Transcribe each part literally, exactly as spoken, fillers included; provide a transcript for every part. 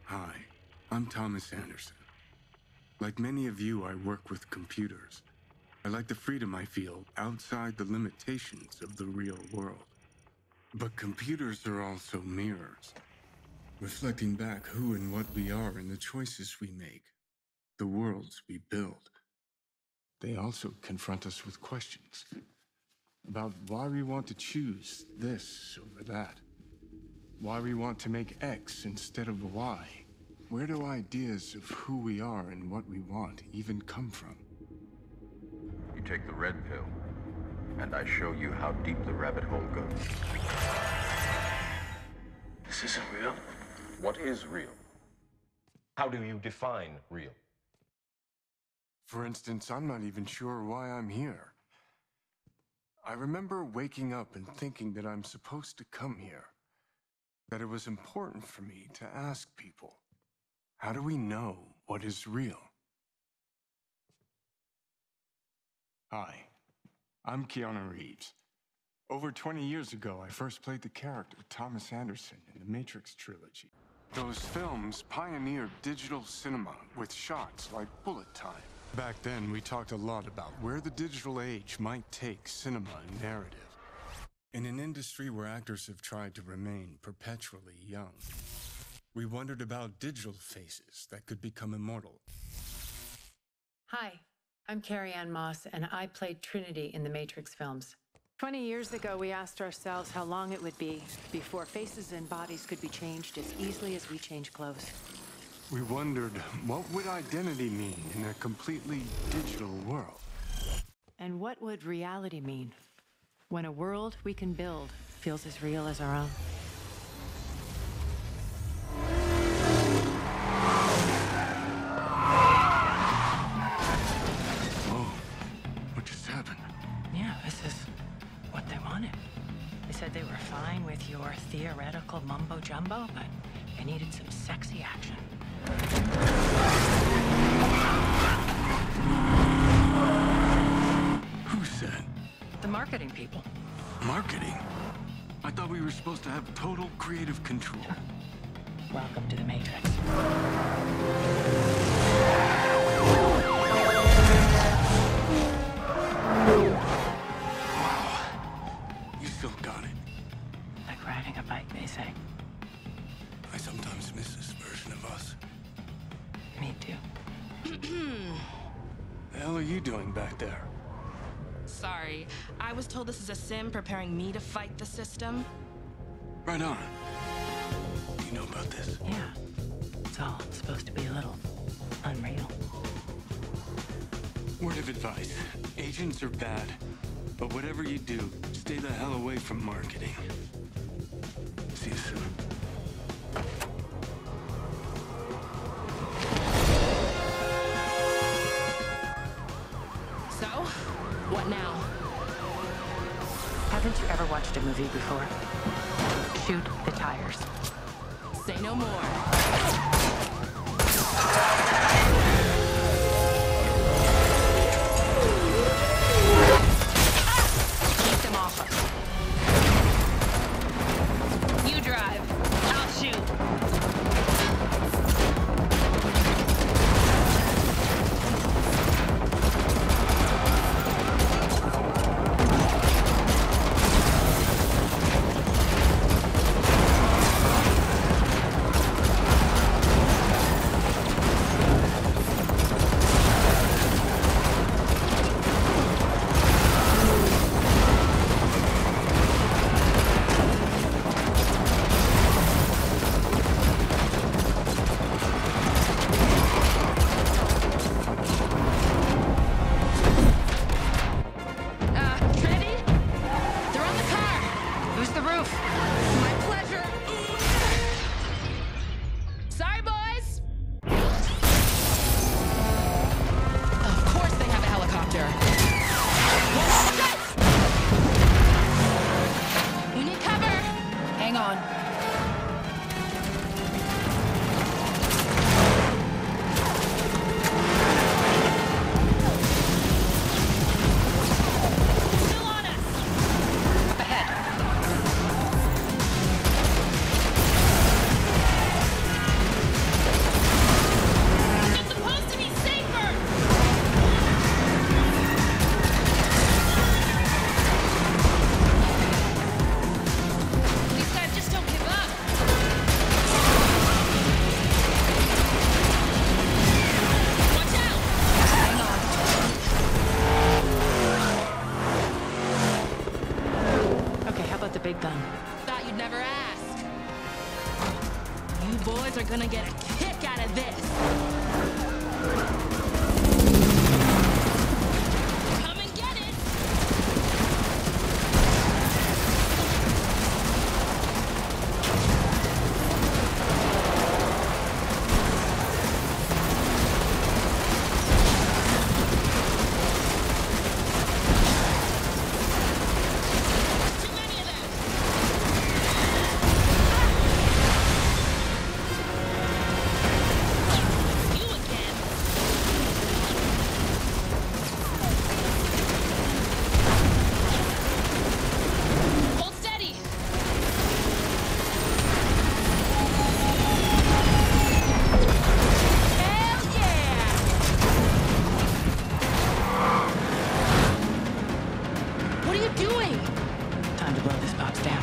Hi, I'm Thomas Anderson. Like many of you, I work with computers. I like the freedom I feel outside the limitations of the real world. But computers are also mirrors, reflecting back who and what we are and the choices we make, the worlds we build. They also confront us with questions about why we want to choose this over that, why we want to make X instead of Y. Where do ideas of who we are and what we want even come from? You take the red pill, and I show you how deep the rabbit hole goes. This isn't real. What is real? How do you define real? For instance, I'm not even sure why I'm here. I remember waking up and thinking that I'm supposed to come here, that it was important for me to ask people, how do we know what is real? Hi, I'm Keanu Reeves. Over twenty years ago, I first played the character Thomas Anderson in the Matrix trilogy. Those films pioneered digital cinema with shots like bullet time. Back then, we talked a lot about where the digital age might take cinema and narrative. In an industry where actors have tried to remain perpetually young, we wondered about digital faces that could become immortal. Hi, I'm Carrie Ann Moss, and I played Trinity in the Matrix films. Twenty years ago, we asked ourselves how long it would be before faces and bodies could be changed as easily as we change clothes. We wondered, what would identity mean in a completely digital world? And what would reality mean when a world we can build feels as real as our own? Whoa, what just happened? Yeah, this is what they wanted. They said they were fine with your theoretical mumbo-jumbo, but they needed some sexy action. Who said? The marketing people. Marketing? I thought we were supposed to have total creative control. Welcome to the Matrix. Wow. You still got it. Like riding a bike, they say. I sometimes miss this version of us. Me too. The hell are you doing back there? Sorry, I was told this is a sim preparing me to fight the system. Right on. Do you know about this? Yeah. It's all supposed to be a little unreal. Word of advice. Agents are bad. But whatever you do, stay the hell away from marketing. See you soon. So, what now? Haven't you ever watched a movie before? Shoot the tires. Say no more. Keep them off us. You drive. I'll shoot. boys are gonna get a kick out of this. Come and get it! Too many of them! You again! Hold steady! Hell yeah! What are you doing? Time to blow this box down.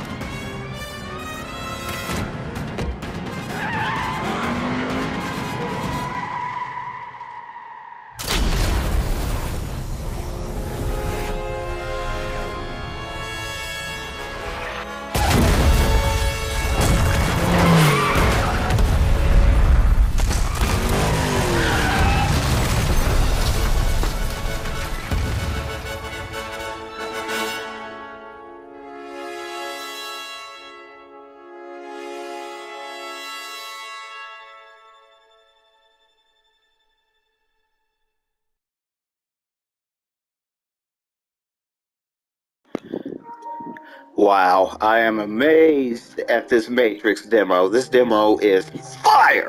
Wow, I am amazed at this Matrix demo. This demo is fire!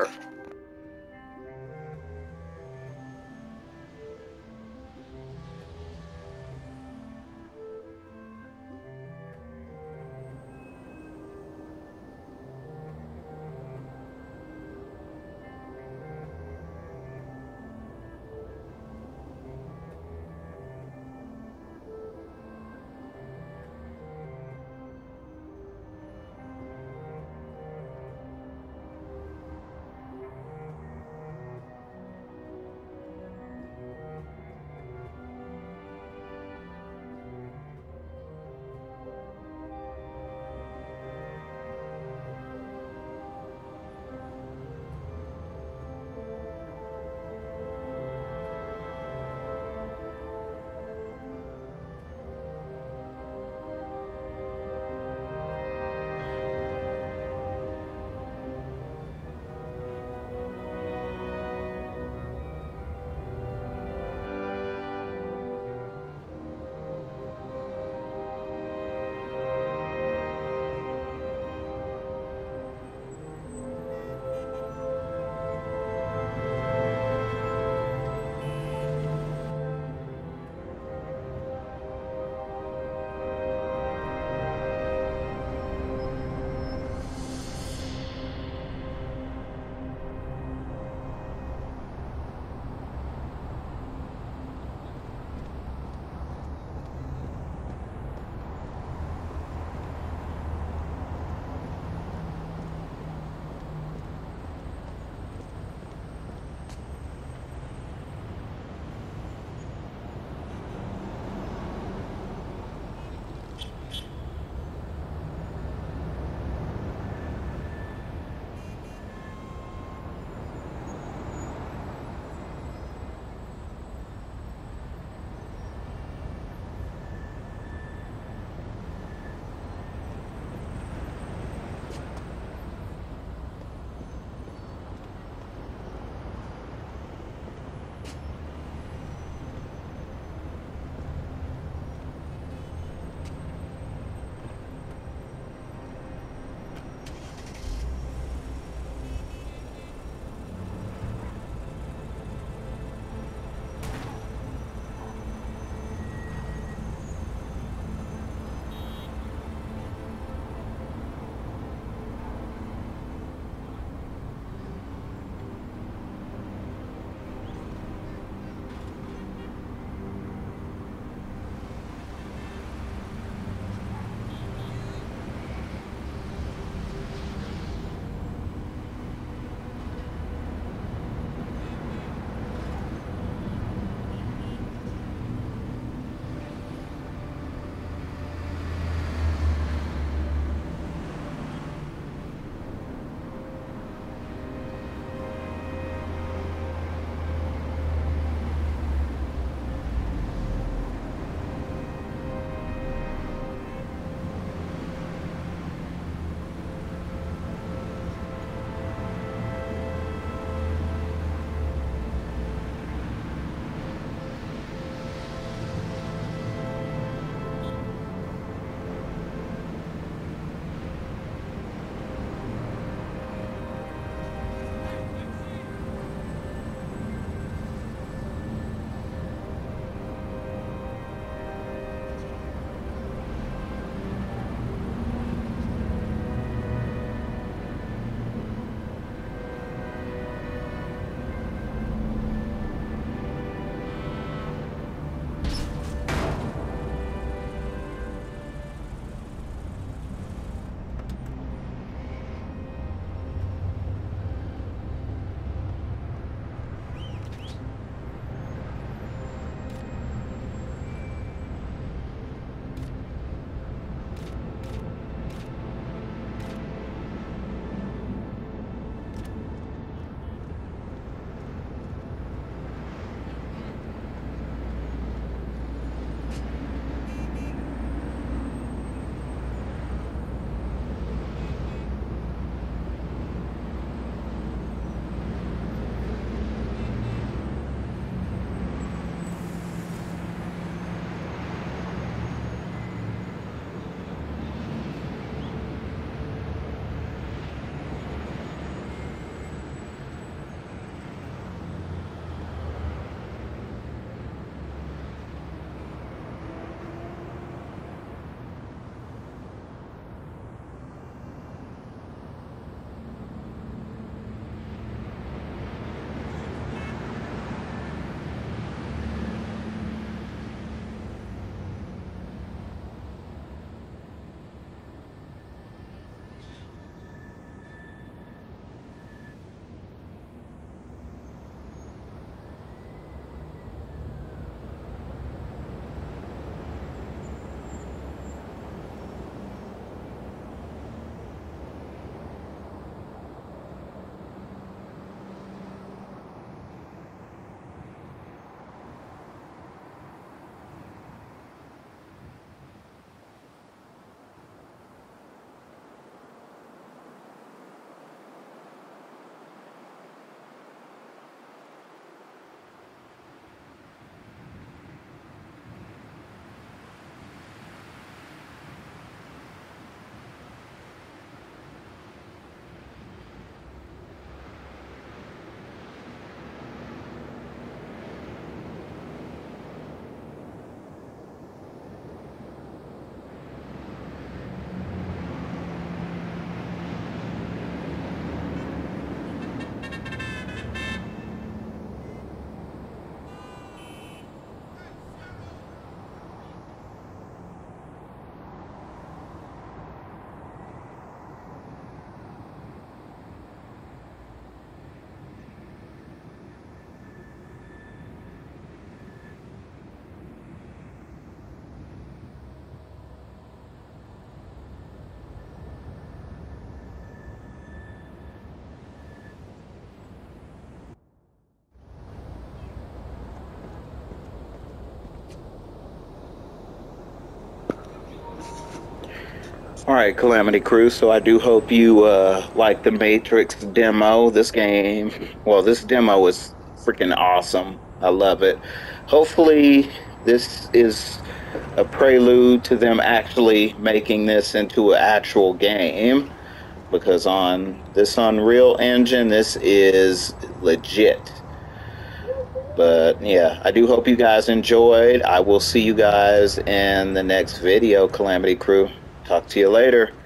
Alright, Calamity Crew, so I do hope you uh, like the Matrix demo. This game, well, this demo is freaking awesome. I love it. Hopefully, this is a prelude to them actually making this into an actual game, because on this Unreal Engine, this is legit. But yeah, I do hope you guys enjoyed. I will see you guys in the next video, Calamity Crew. Talk to you later.